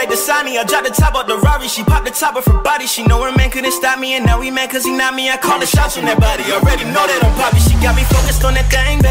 like Dasani. I dropped the top out the Rari, she popped the top of her body. She know her man couldn't stop me, and now we mad cause he not me. I call the shots on that body, already know that I'm poppy. She got me focused on that thing,